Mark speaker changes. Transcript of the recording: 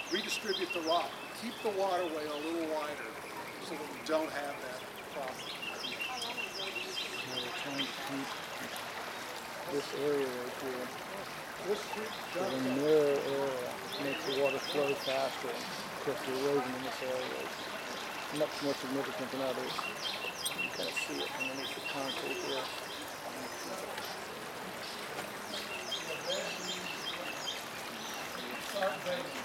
Speaker 1: redistribute the rock, keep the waterway a little wider so that we don't have that problem.
Speaker 2: We're trying to keep this area right here.
Speaker 1: This
Speaker 2: It's a narrow area, which makes the water flow faster. Of course, the erosion in this area is much more significant than others. You can kind of see it underneath the concrete here.
Speaker 1: sandbank